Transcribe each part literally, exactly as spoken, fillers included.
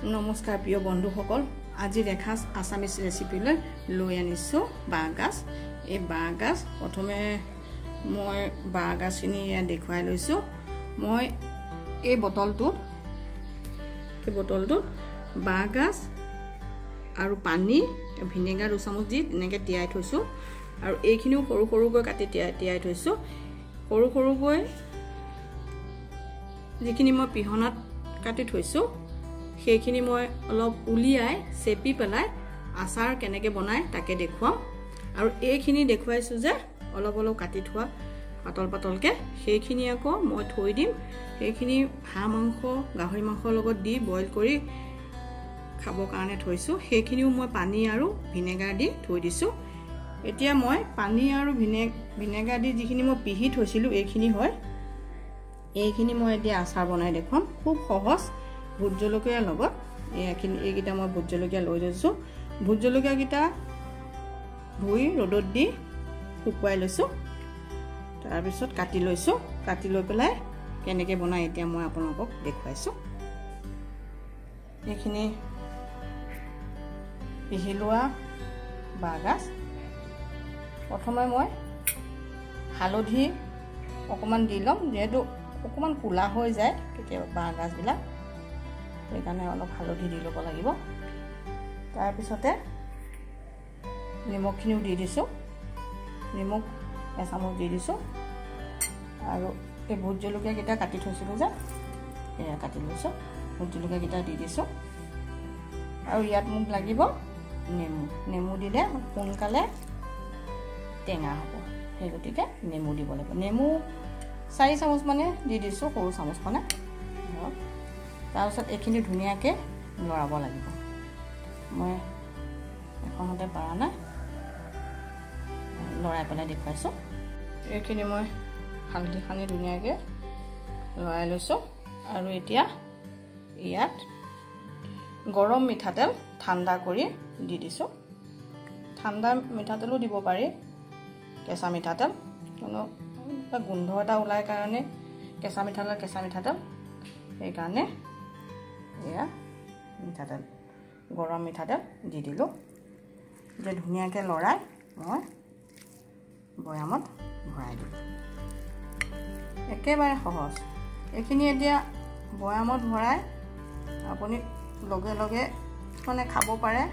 নমস্কাৰ প্ৰিয় বন্ধুসকল, আজিৰ এখাজ আছামিজ ৰেচিপিলৈ লৈ আনিছো বাঁহগাজ। এই বাঁহগাজ প্ৰথমে মই বাঁহগাজখিনি দেখুৱাই লৈছো। মই এই বটলটোত এই বটলটোত বাঁহগাজ আৰু পানী ভিনেগাৰ দুচামুচ দি এনেকৈ তিয়াই থৈছো আৰু এইখিনিও সৰু সৰুকৈ কাটি তিয়াই তিয়াই থৈছো। সৰু সৰুকৈ যিখিনি মই পিহনাত কাটি থৈছো সেইখিনি মই অলপ উলিয়াই চেপি পেলাই আচাৰ কেনেকৈ বনাই তাকে দেখুৱাম। আৰু এইখিনি দেখুৱাইছো যে অলপ অলপ কাটি থোৱা পাতল পাতলকে, সেইখিনি আকৌ মই থৈ দিম। সেইখিনি হাঁহ মাংস গাহৰি মাংসৰ লগত দি বইল কৰি খাবৰ কাৰণে থৈছো। সেইখিনিও মই পানী আৰু ভিনেগাৰ দি থৈ দিছো। এতিয়া মই পানী আৰু ভিনে ভিনেগাৰ দি যিখিনি মই পিহি থৈছিলো এইখিনি হয়। এইখিনি মই এতিয়া আচাৰ বনাই দেখুৱাম, খুব সহজ। ভোট জলকীয়াৰ লগত এইখিনি এইকেইটা মই ভোট জলকীয়া লৈ লৈছো। ভোট জলকীয়াকেইটা ধুই ৰ'দত দি শুকুৱাই লৈছো, তাৰপিছত কাটি লৈছো। কাটি লৈ পেলাই কেনেকৈ বনাই এতিয়া মই আপোনালোকক দেখুৱাইছো। এইখিনি পিহি লোৱা বাঁহগাজ প্ৰথমে মই হালধি অকণমান দি ল'ম, যিহেতু অকণমান ক'লা হৈ যায় কেতিয়াবা বাঁহগাজবিলাক, সেইকাৰণে অলপ হালধি দি ল'ব লাগিব। তাৰপিছতে নিমখখিনিও দি দিছোঁ, নিমখ এচামুচ দি দিছোঁ। আৰু এই ভোট জলকীয়াকেইটা কাটি থৈছিলোঁ যে এয়া কাটি লৈছোঁ, ভোট জলকীয়াকেইটা দি দিছোঁ। আৰু ইয়াত মোক লাগিব নেমু। নেমু দিলে সোনকালে টেঙা হ'ব, সেই গতিকে নেমু দিব লাগিব। নেমু চাৰি চামুচ মানে দি দিছোঁ, সৰু চামুচখনে। তাৰপিছত এইখিনি ধুনীয়াকৈ লৰাব লাগিব। মই এখনতে পৰা নাই, লৰাই পেলাই দেখুৱাইছোঁ। এইখিনি মই হালধি সানি ধুনীয়াকৈ লৰাই লৈছোঁ। আৰু এতিয়া ইয়াত গৰম মিঠাতেল ঠাণ্ডা কৰি দি দিছোঁ। ঠাণ্ডা মিঠাতেলো দিব পাৰি, কেঁচা মিঠাতেল, কোনো গোন্ধ এটা ওলাই কাৰণে কেঁচা মিঠাতেল কেঁচা মিঠাতেল সেইকাৰণে এয়া মিঠাতেল গৰম মিঠাতেল দি দিলোঁ। যে ধুনীয়াকৈ লৰাই মই বৈয়ামত ভৰাই দিলোঁ। একেবাৰে সহজ। এইখিনি এতিয়া বৈয়ামত ভৰাই আপুনি লগে লগে মানে খাব পাৰে।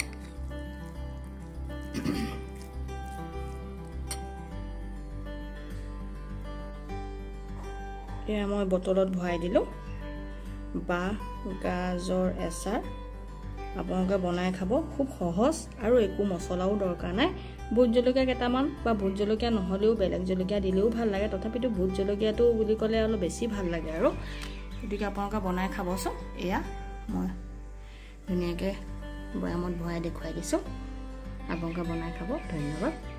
এয়া মই বটলত ভৰাই দিলোঁ। বাঁহ গাজৰ আচাৰ আপোনালোকে বনাই খাব, খুব সহজ আৰু একো মছলাও দৰকাৰ নাই। ভোট জলকীয়া কেইটামান বা ভোট জলকীয়া নহ'লেও বেলেগ জলকীয়া দিলেও ভাল লাগে, তথাপিতো ভোট জলকীয়াটো বুলি ক'লে অলপ বেছি ভাল লাগে আৰু, গতিকে আপোনালোকে বনাই খাবচোন। এয়া মই ধুনীয়াকৈ বৈয়ামত ভৰাই দেখুৱাই দিছোঁ, আপোনালোকে বনাই খাব। ধন্যবাদ।